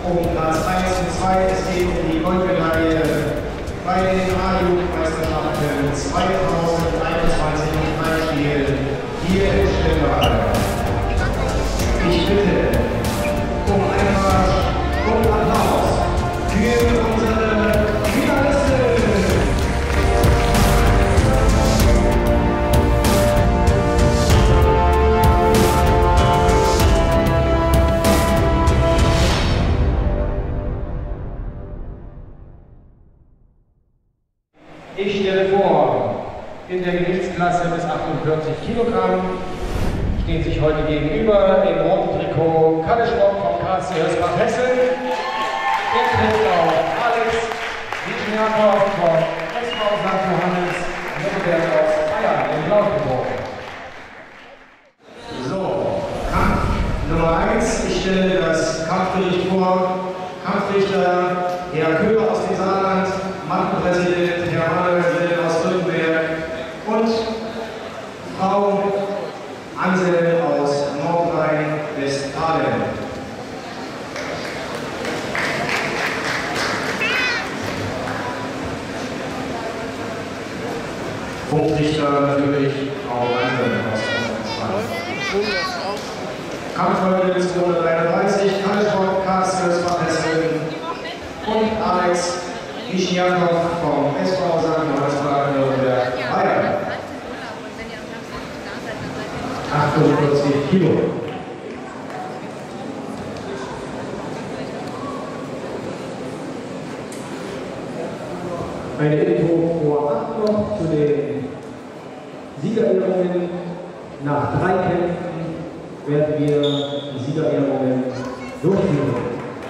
um Platz 1 und 2. Es geht um die Goldmedaille bei den A-Jugendmeisterschaften 2021 im Freistil hier in Stendal. Ich bitte um Einmarsch und Applaus für unsere Finalisten. Ich stelle vor, in der Gewichtsklasse bis 48 Kilogramm stehen sich heute gegenüber im roten Trikot Kalle Schrock vom KSC Hösbach-Hessen. Er trifft auf Alex Wischniakow vom SV St. Johannes Nürnberg aus Bayern im blauen Trikot. So, Kampf Nummer 1. Ich stelle das Kampfgericht vor. Kampfrichter Herr Köhler aus dem Saarland, Mattenpräsident Herr Manuel aus Rüttenberg und Frau Ansel aus Nordrhein-Westfalen. Punktrichter natürlich Frau Ansel aus Nordrhein-Westfalen. Kampffolge bis 233, Kalle Schrock, KSC Hösbach-Hessen und Alex Wischniakow vom SV St. Johannes Nürnberg Bayern. 48 Kilo. Eine Info vorab noch zu den Siegerehrungen. Nach 3 Kämpfen werden wir die Siegerehrungen durchführen.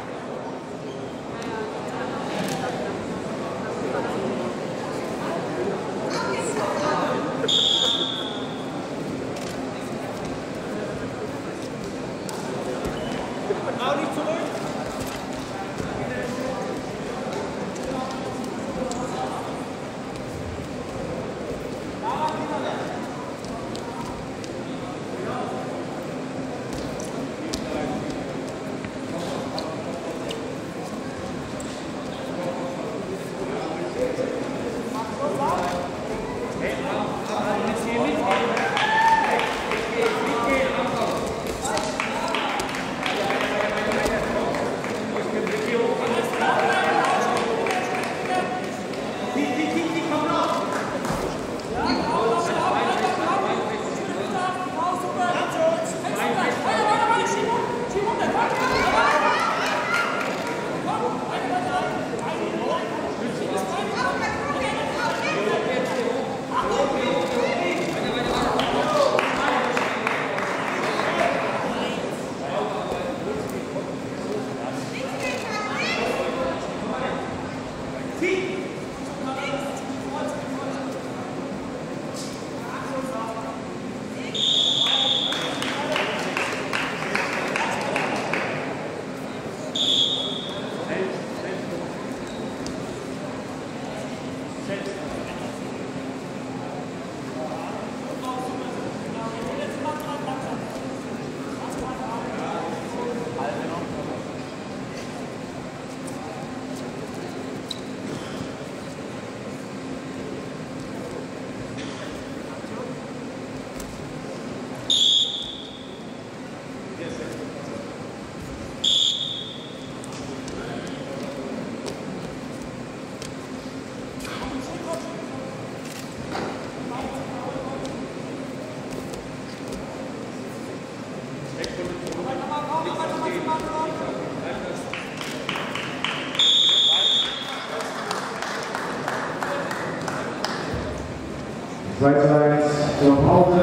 Zweitens zur Pause.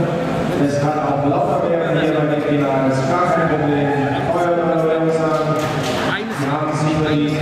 Es kann auch lauter werden hier bei den Finals. Gar kein Problem. Feuer oder langsam. Sie haben es nicht verdient.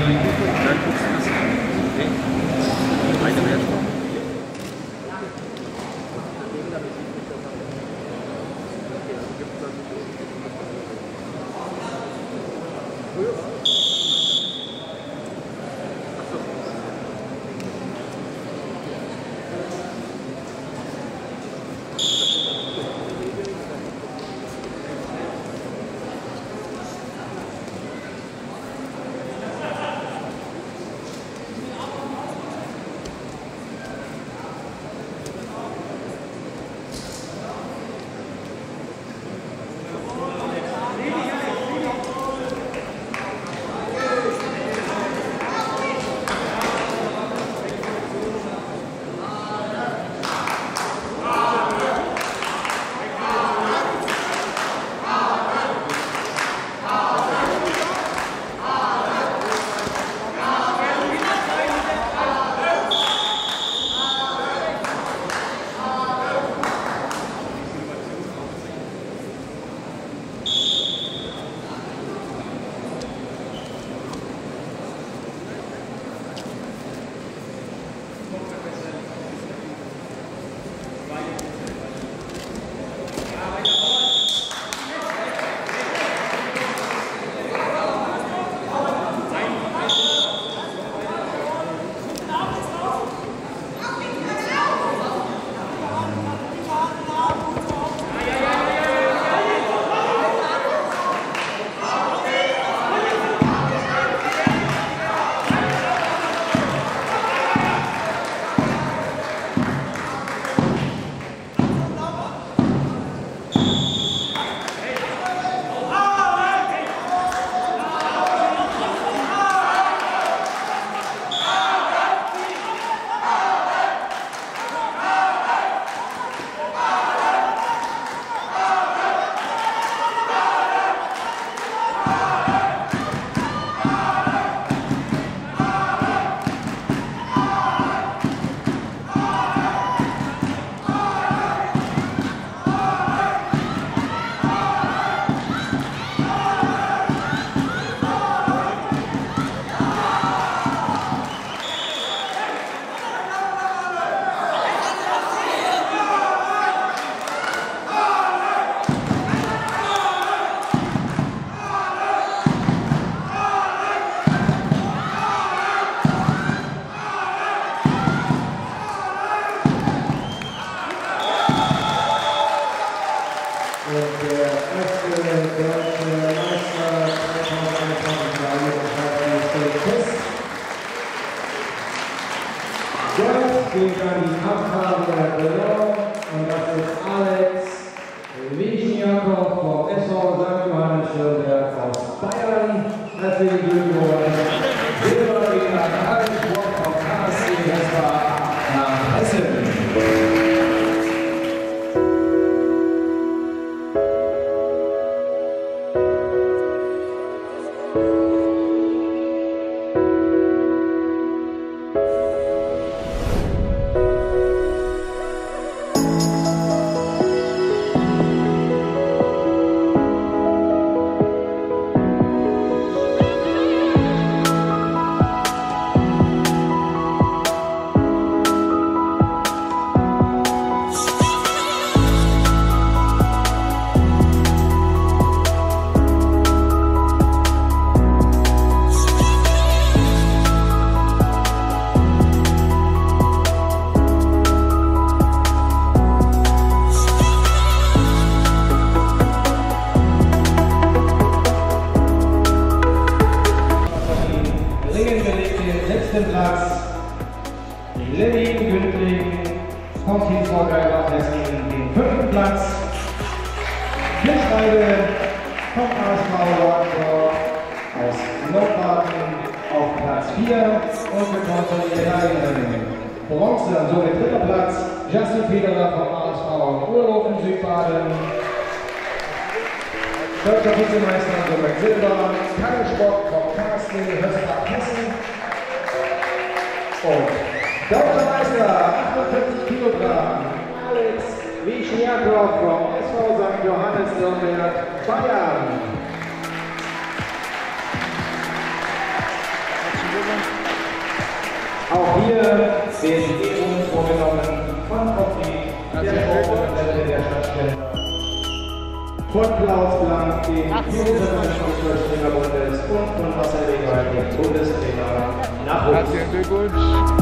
6. Platz Levin Gündling vom Team Vorgeiger Hessen, den 5. Platz Kirschweide vom ASV Wartburg aus Nordbaden auf Platz 4 und wir kontrollieren Bronze, somit 3. Platz Justin Federer vom ASV Urhofen Südbaden. Deutscher Vizemeister somit Silber, Kalle Spock vom KSC Hösbach Hessen. Und Deutscher Meister 48 Kilogramm Alex Wischniakow vom SV St. Johannes Nürnberg, Bayern. Auch hier werden die Ehrungen vorgenommen von Kopfi, der Vorsitzende der Stadtstelle, von Klaus Blank, dem Jugendverband des Fußballtrainerbundes und von Marcel Weber, dem Bundestrainer Nachwuchs.